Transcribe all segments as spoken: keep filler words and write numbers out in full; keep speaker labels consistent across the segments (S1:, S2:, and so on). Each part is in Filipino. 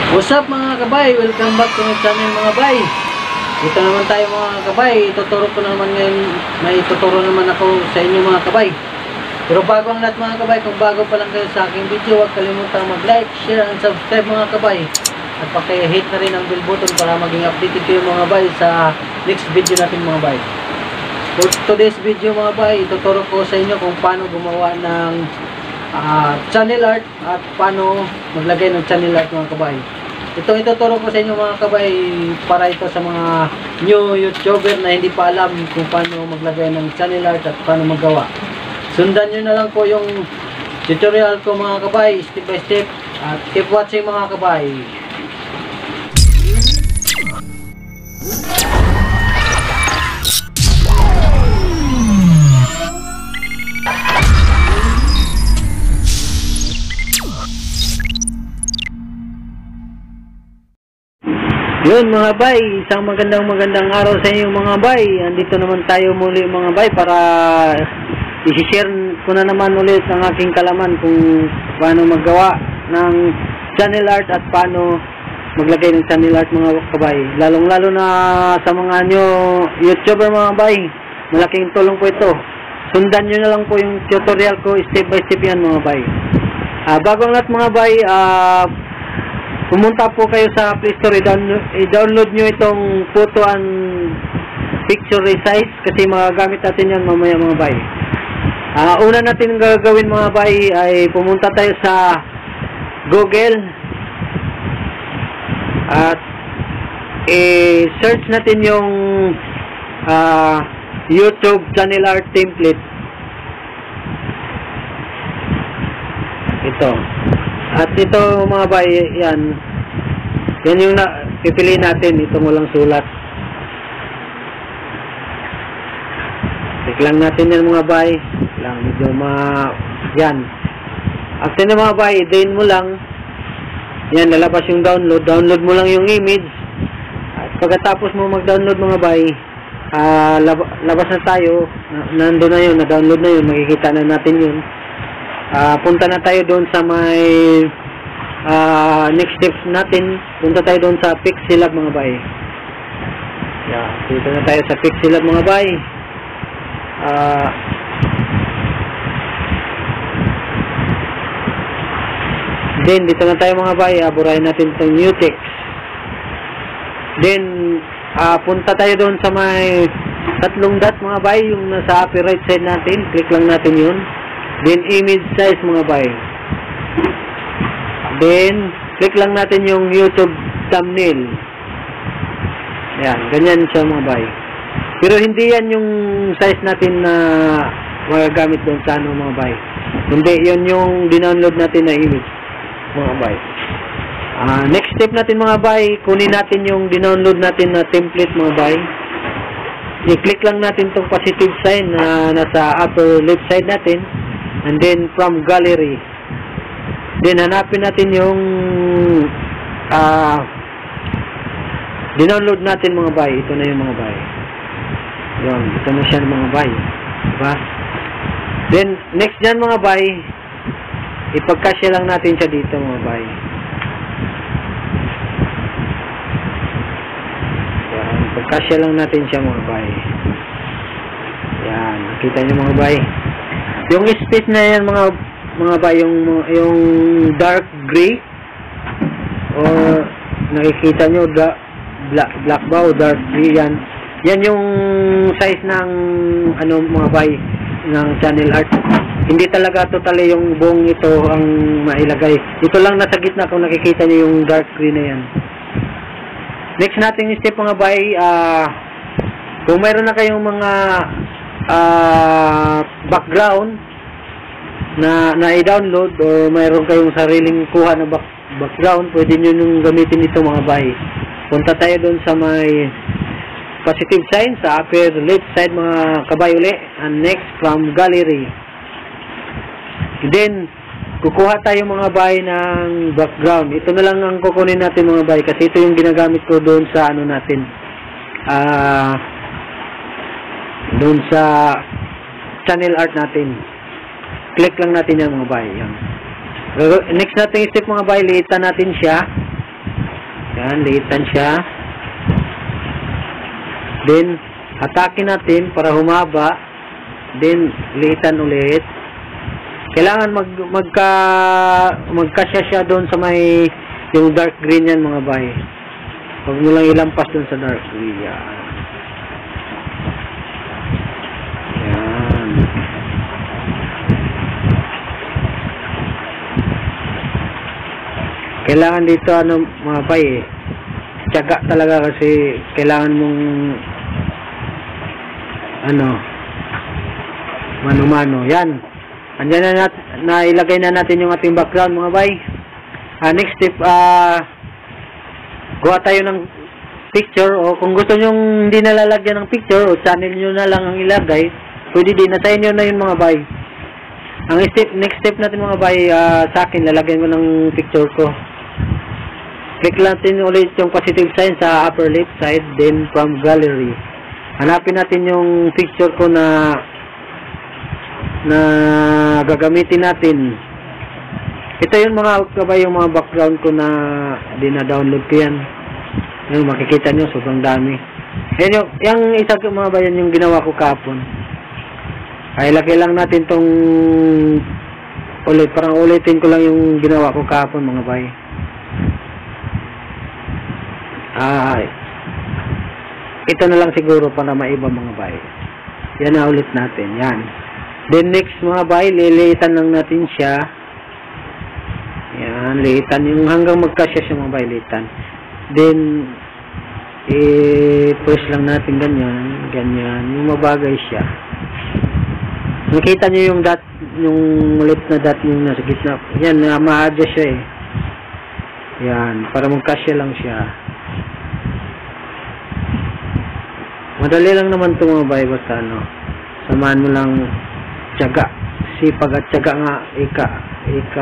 S1: What's up mga kabay? Welcome back to my channel mga bay. Dito naman tayo mga kabay. Ituturo ko naman ngayon. May ituturo naman ako sa inyo mga kabay. Pero bago ang lahat mga kabay, kung bago pa lang kayo sa aking video, huwag kalimutang mag-like, share, and subscribe mga kabay. At paki-hit na rin ang bell button para maging updated kayo mga bay sa next video natin mga bay. For today's video mga bay, ituturo ko sa inyo kung paano gumawa ng uh, channel art at paano maglagay ng channel art mga kabay. Ito ituturo ko sa inyo mga kabay para ito sa mga new YouTuber na hindi pa alam kung paano maglagay ng channel art at paano magawa. Sundan nyo na lang po yung tutorial ko mga kabay, step by step, at keep watching mga kabay. Yun mga bay, isang magandang magandang araw sa inyo mga bay. Andito naman tayo muli mga bay para i-share ko na naman ulit ang aking kalaman kung paano maggawa ng channel art at paano maglagay ng channel art mga kabay. Lalong lalo na sa mga new YouTuber mga bay, malaking tulong po ito. Sundan nyo na lang po yung tutorial ko, step by step yan mga bay. Uh, bago ang lahat mga bay, ah uh, pumunta po kayo sa Play Store, i-download nyo itong photo and picture resize kasi magagamit natin yan mamaya mga bay. Uh, una natin gagawin mga bay ay pumunta tayo sa Google at i-search natin yung uh, YouTube channel art template. Ito. At ito mga bay, yan. Yan yung na, pipiliin natin. Itong walang sulat. Click lang natin yan mga bay. Lang, medyo ma... Yan. After na mga bay, din mo lang. Yan, lalabas yung download. Download mo lang yung image. At pagkatapos mo mag-download mga bay, uh, lab labas na tayo. Nandun na yun, na-download na yun. Makikita na natin yun. Uh, punta na tayo doon sa may uh, next steps natin. Punta tayo doon sa Pixelab mga bay. Yeah, dito na tayo sa Pixelab mga bay. Uh, then dito na tayo mga bay. Aburahin natin itong new text. Then uh, punta tayo doon sa may tatlong dot mga bay. Yung nasa upper right side natin. Click lang natin yun. Then image size mga bay. Then click lang natin yung YouTube thumbnail. Yan, ganyan siya mga bay. Pero hindi yan yung size natin na magagamit doon sa ano mga bay. Hindi, yun yung dinownload natin na image mga bay. Uh, next step natin mga bay, kunin natin yung dinownload natin na template mga bay. I-click lang natin tong positive sign na nasa upper left side natin. And then from gallery, then hanapin natin yung uh, dinownload natin mga bay. Ito na yung mga bay. Yun, ito na siya mga bay, diba? Then next dyan mga bay, ipagkasya lang natin siya dito mga bay. Yan, ipagkasya lang natin siya mga bay. Yan, nakita nyo mga bay. Yung space na yan mga mga ba yung yung dark gray or nakikita nyo da, black black ba o dark gray yan. Yan yung size ng ano mga bay ng channel art. Hindi talaga totally yung buong ito ang mailagay. Ito lang nasa gitna kung nakikita nyo yung dark gray na yan. Next nating step mga bay, uh, kung mayroon na kayong mga Uh, background na na-download or mayroon kayong sariling kuha na back background, pwede nyo nung gamitin ito mga bay. Punta tayo doon sa may positive sign sa upper left side mga kabay uli, and next from gallery. Then kukuha tayo mga bay ng background. Ito na lang ang kukunin natin mga bay kasi ito yung ginagamit ko doon sa ano natin, ah uh, doon sa channel art natin. Click lang natin yan mga bay. Yan. Next natin step mga bay, liitan natin siya. Yan, liitan siya. Then, atake natin para humaba. Then, liitan ulit. Kailangan mag, magka, magkasya siya doon sa may, yung dark green yan mga bay. Huwag mo lang ilampas doon sa dark green. Yan. Yan. Kailangan dito, ano, mga bay eh. Tiyaga talaga kasi kailangan mong, ano, mano-mano. Yan. Andiyan na, nat na ilagay na natin yung ating background mga bay. Uh, next step, uh, gawa tayo ng picture, o kung gusto nyo hindi nalalagyan ng picture o channel nyo na lang ang ilagay, pwede din, nasa inyo na yun mga bay. Ang step, next step natin mga bay, uh, sa akin, lalagyan ko ng picture ko. Click natin ulit yung positive sign sa upper left side, then from gallery. Hanapin natin yung picture ko na na gagamitin natin. Ito yung mga kabay, yung mga background ko na dina-download ko yan. Yung makikita nyo, sobrang dami. Yan yung, yung isa ko mga bayan yung ginawa ko kapon. Ay lagay lang natin tong ulit, parang ulitin ko lang yung ginawa ko kapon mga bay. Ay, ito na lang siguro para maiba mga bay. Yan na ulit natin, yan. Then next mga bay, liliitan lang natin siya. Yan, liitan yung hanggang magkasya siya mga bay, liitan. Then i-press lang natin ganyan, ganyan, yung mabagay siya. Nakita niyo yung dot, yung ulit na dot yung nasa gitna. Yan, na ma-adjust siya eh. Yan, para magkasya lang siya. Madali lang naman ito mga bay, basta ano, samahan mo lang tiyaga, sipag at tiyaga nga, ika, ika,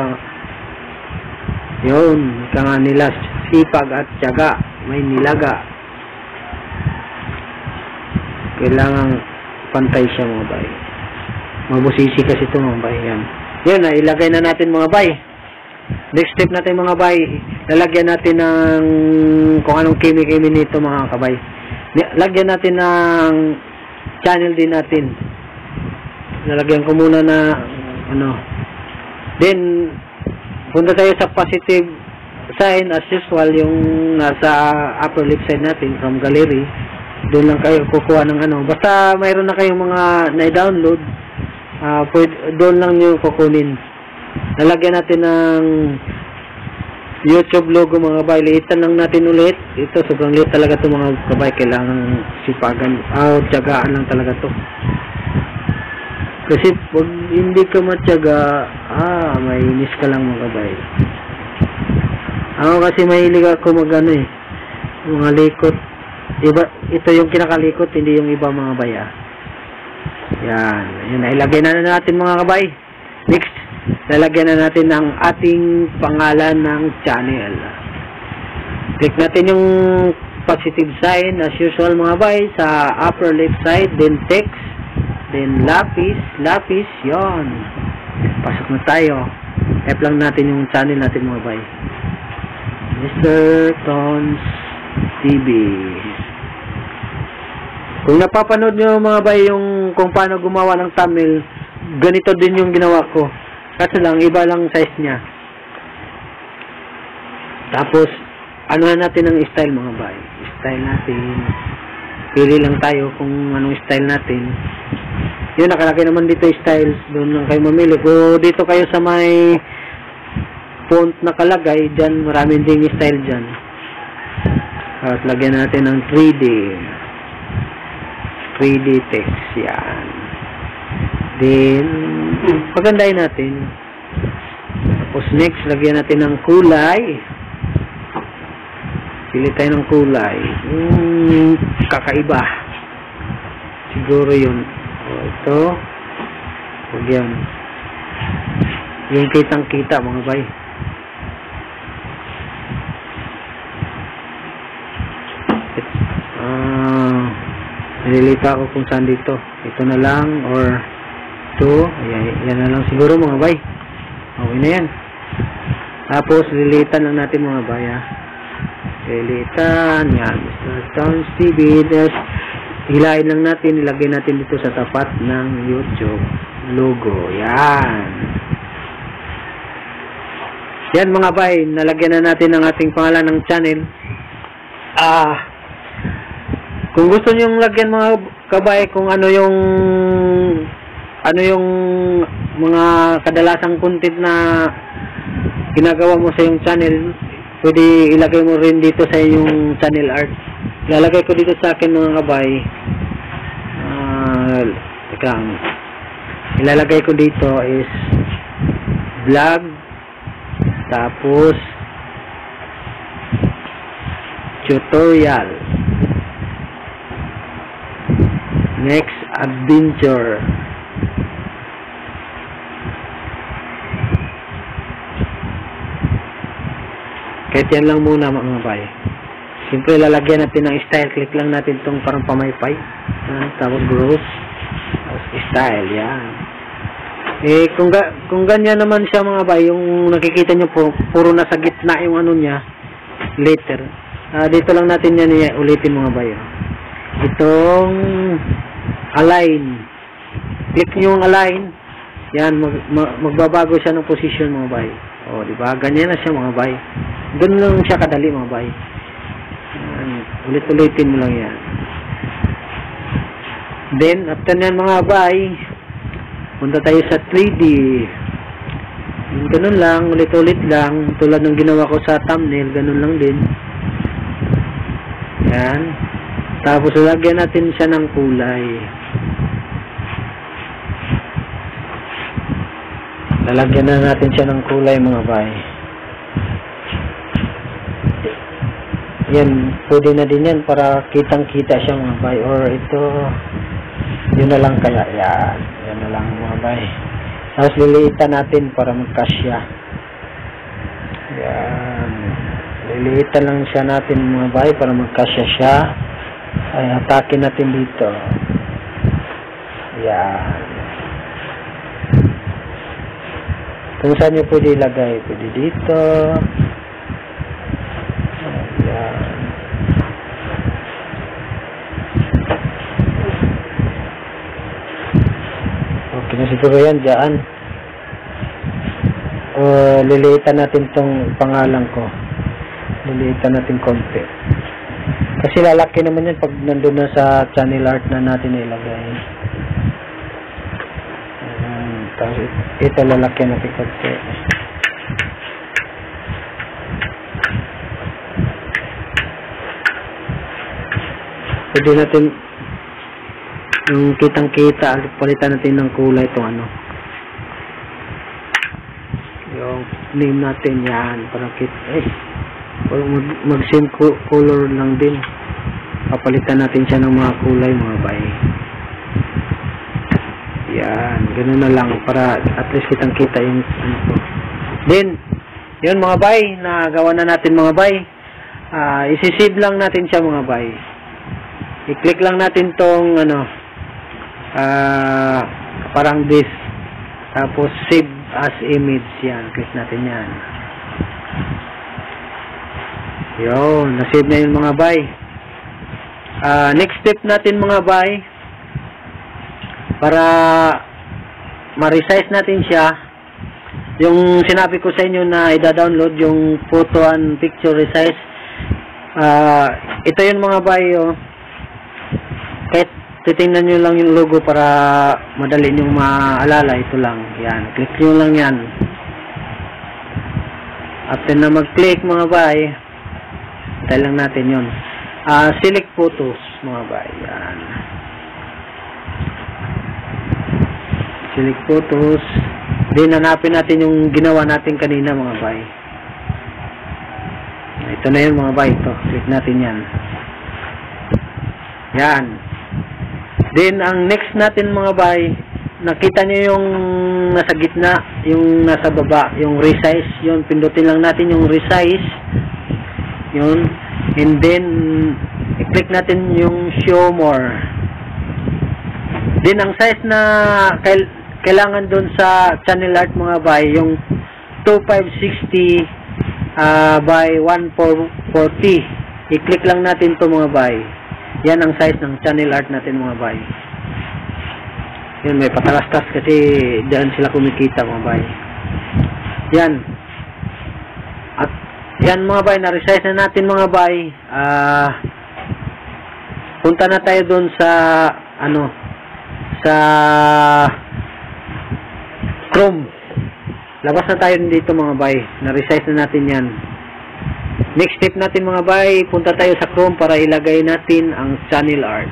S1: yun, ika nga nila, sipag at tiyaga, may nilaga. Kailangan pantay siya mga bay. Mabusisi kasi ito mga bay, yan. Yun, na, ilagay na natin mga bay. Next step natin mga bay, lalagyan natin ng kung anong kimi-kimi nito mga kabay. Lagyan natin ng channel din natin. Lalagyan ko muna na ano. Then punta tayo sa positive sign as usual, yung nasa upper left side natin from gallery. Doon lang kayo kukuha ng ano. Basta mayroon na kayong mga na-download, uh, doon lang nyo kukunin. Lalagyan natin ng YouTube logo mga kabay. Liitan lang natin ulit. Ito sobrang liit talaga ito mga kabay. Kailangan sipagan. Ah, tiyagaan lang talaga to. Kasi pag hindi ka matyaga, ah, may inis ka lang mga kabay. Ako kasi mahilig ako mag ano eh, mga likot. Iba, ito yung kinakalikot, hindi yung iba mga kabay ah. Yan. Yan, ilagay na natin mga kabay. Next, lalagyan na natin ang ating pangalan ng channel. Click natin yung positive sign as usual mga bay sa upper left side, then text, then lapis, lapis, yon. Pasok na tayo. Type lang natin yung channel natin mga bay. Mister Tons T V. Kung napapanood nyo mga bay yung kung paano gumawa ng thumbnail, ganito din yung ginawa ko. Kasi lang, iba lang size niya. Tapos, ano na natin ang style mga bay. Style natin. Pili lang tayo kung anong style natin. Yun, nakalagay naman dito styles. Doon lang kayo mamili. Kung dito kayo sa may font nakalagay, dyan, maraming ding style dyan. At lagyan natin ng three D. three D text. Yan. Then, pagandahin natin. Tapos next, lagyan natin ng kulay. Pili tayo ng kulay. Hmm, kakaiba. Siguro yun. O, ito. Huwag yan. Yung kitang-kita mga bay. Ah, nililita ako kung saan dito. Ito na lang or ito, ayan, yan na lang siguro mga bay. Okay na yan. Tapos lilitan lang natin mga bay ha. lilitan. Yan, mister Towns T V. There's, hilahin lang natin, ilagay natin dito sa tapat ng YouTube logo. Yan. Yan mga bay, nalagyan na natin ang ating pangalan ng channel. Ah, kung gusto niyo lagyan mga kabay kung ano yung ano yung mga kadalasang content na ginagawa mo sa yung channel, pwede ilagay mo rin dito sa yung channel art. Lalagay ko dito sa akin mga kabay. Ah, teka, ilalagay ko dito is vlog, tapos tutorial, next adventure, kahit yan lang muna mga bay. Siyempre lalagyan natin ng style, click lang natin itong parang pamaypay, ah, tapos gross, tapos style, yan. Eh kung, ga, kung ganyan naman siya mga bay, yung nakikita nyo po, puro nasa gitna yung ano niya, letter. Uh, dito lang natin yan ulitin mga bayo. Itong align, click nyo yung align, yan, mag, mag, magbabago siya ng position mga bayo. O diba, ganyan na siya mga bayo. Doon lang siya kadali mga bayo. Ulit-ulitin mo lang yan. Then after yan mga bayo, punta tayo sa three D. Ganun lang, ulit-ulit lang, tulad ng ginawa ko sa thumbnail, ganun lang din. Yan. Tapos lagyan natin siya ng kulay. Lalagyan na natin siya ng kulay mga bay. Yan, pwede na din yan para kitang-kita siya mga bay. Or ito, yun na lang kaya. Yan, yan na lang mga bay. Tapos liliitan natin para magkasya. Yan. Liliitan lang siya natin mga bay para magkasya siya. Ay, hatakin natin dito. Yan. Kung saan nyo pwede ilagay, pwede dito. Yan. Okay na siguro yan, dyan. O, liliitan natin tong pangalan ko. Liliitan natin konti. Kasi lalaki naman yan pag nandun na sa channel art na natin ilagay. Um, tapos ito lalaki natin konti. Pwede natin yung kitang kita, palitan natin ng kulay itong ano. Yung name natin yan. Parang kita eh. Mag, mag same color lang din, papalitan natin siya ng mga kulay mga bay. Yan, ganun na lang para at least kitang kita yung ano ko. Then yun mga bay, nagawa na natin mga bay. uh, isi-save lang natin siya mga bay. I-click lang natin tong ano, uh, parang this, tapos save as image. Yan, click natin yan. Yun, nasave na yung mga bay. Uh, next step natin mga bay, para ma-resize natin siya, yung sinabi ko sa inyo na i-download yung photo and picture resize. Uh, ito yung mga bay, oh. Kahit titingnan nyo lang yung logo para madali nyo maalala, ito lang. Yan, click nyo lang yan. After na mag-click mga bay, tayo lang natin yun. Uh, select photos mga bay. Yan. Select photos. Then hanapin natin yung ginawa natin kanina mga bay. Ito na yun mga bay. Ito. Click natin yan. Yan. Then ang next natin mga bay, nakita nyo yung nasa gitna, yung nasa baba, yung resize. Yun, pindutin lang natin yung resize. Yun. And then i-click natin yung show more. Then ang size na kail kailangan doon sa channel art mga bay, yung two five sixty uh, by one four forty. i-click lang natin to mga bay. Yan ang size ng channel art natin mga bay. Yan, may patalastas kasi dyan sila kumikita mga bay. Yan. At yan mga bay, na-resize na natin mga bay. Ah, punta na tayo doon sa ano, sa Chrome. Labas na tayo dito mga bay. Na-resize na natin yan. Next step natin mga bay, punta tayo sa Chrome para ilagay natin ang channel art.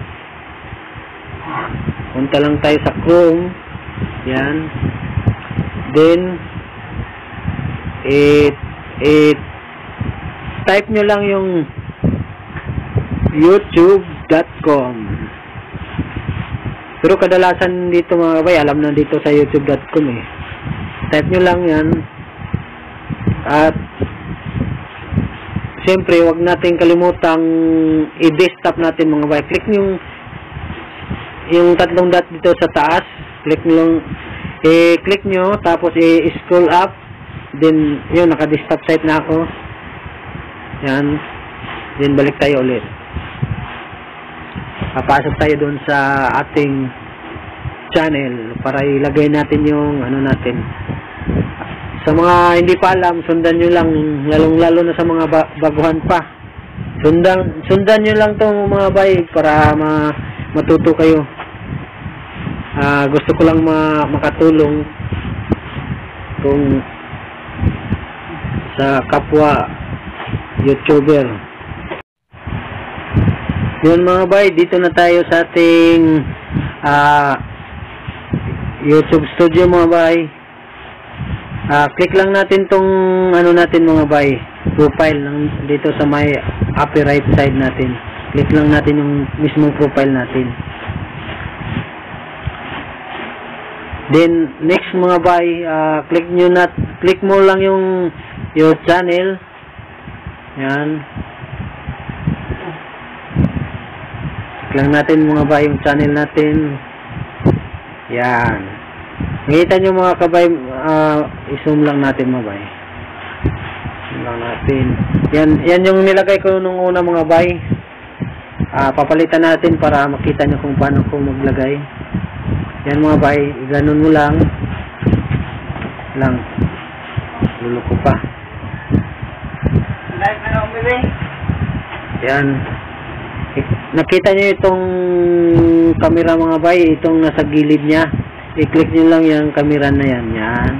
S1: Punta lang tayo sa Chrome. Yan. Then it it type nyo lang yung youtube dot com. Pero kadalasan dito mga bay, alam na dito sa youtube dot com eh. Type nyo lang yan. At siyempre, wag natin kalimutang i-desktop natin mga bay. Click nyo yung tatlong dot dito sa taas. Click nyo, i-click nyo, tapos i-scroll up. Then, yun, naka-desktop site na ako. Yan. Then, balik tayo ulit. Papasok tayo dun sa ating channel para ilagay natin yung ano natin. Sa mga hindi pa alam, sundan nyo lang, lalong lalo na sa mga ba baguhan pa. Sundan, sundan nyo lang itong mga bay para ma matuto kayo. Uh, gusto ko lang ma makatulong kung sa kapwa YouTuber. Yun mga bay, dito na tayo sa ating uh, YouTube studio mga bay. Uh, click lang natin tong ano natin mga bay, profile ng dito sa may upper right side natin. Click lang natin yung mismong profile natin. Then next mga bay, uh, click nyo na, click mo lang yung your channel. Yan. Click lang natin mga bay yung channel natin. Yan. Nakita nyo mga kabay, uh, i-zoom lang natin mga bay. Zoom lang natin. Yan, yan yung nilagay ko nung una mga bay. Uh, papalitan natin para makita nyo kung paano ko maglagay. Yan mga bay, ganun mo lang. Lang. Luluko pa. Yan. Nakita nyo itong camera mga bay, itong nasa gilid niya. I-click nyo lang yung camera na yan. Yan.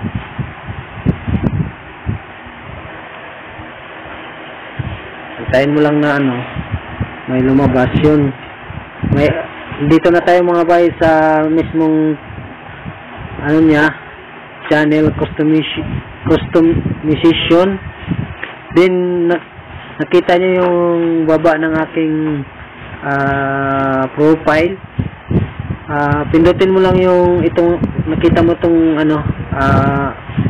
S1: Antayin mo lang na ano, may lumabas yun. May, dito na tayo mga bay sa mismong ano niya, channel customization. customization. Then, na, nakita nyo yung baba ng aking uh, profile. Uh, pindutin mo lang yung itong nakita mo itong ano uh,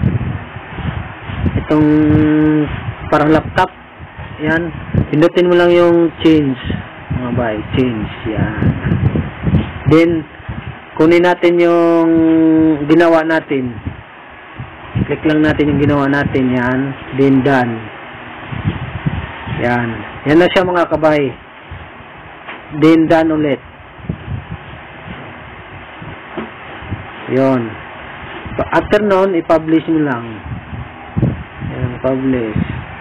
S1: itong parang laptop. Yan, pindutin mo lang yung change mga bay, change. Yan. Then kunin natin yung ginawa natin, click lang natin yung ginawa natin. Yan, then done. Yan, yan na siya mga kabay. Then done ulit. Yon. After nun, i-publish mo lang. Ayan, publish.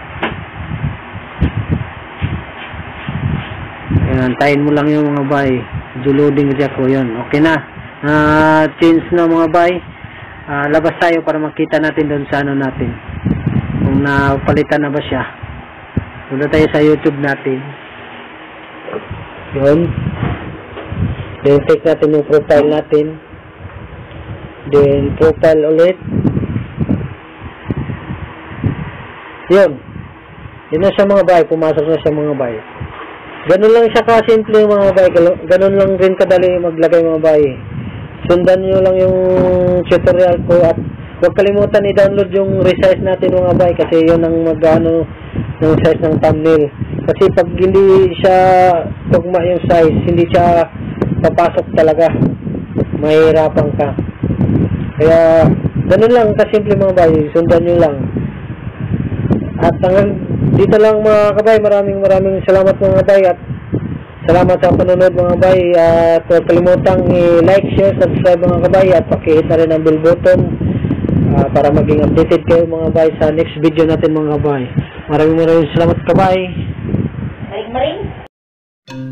S1: Ayan, tayin mo lang yung mga bay. Loading siya ko. Yun, okay na. Uh, change na mga bay. Uh, labas tayo para makita natin doon sa ano natin. Kung napalitan na ba siya. Punta tayo sa YouTube natin. Yun. Then, take natin yung profile natin. Then, profile ulit. Yun. Yun na siya mga bay. Pumasok na siya mga bay. Ganun lang siya ka-simple mga bay. Ganun lang rin kadali maglagay mga bay. Sundan nyo lang yung tutorial ko. At huwag kalimutan i-download yung resize natin mga bay. Kasi yun ang mag-ano ng size ng thumbnail. Kasi pag hindi siya tugma yung size, hindi siya papasok talaga. Mahirapan ka. Kaya, ganun lang kasimple mga bay, sundan nyo lang. At hanggang dito lang mga kabay. Maraming maraming salamat mga kabay at salamat sa panonood mga kabay. At huwag kalimutang i-like, share, subscribe mga kabay at pakihit na rin ang bell button uh, para maging updated kayo mga kabay sa next video natin mga kabay. Maraming maraming salamat kabay.
S2: Maring-maring.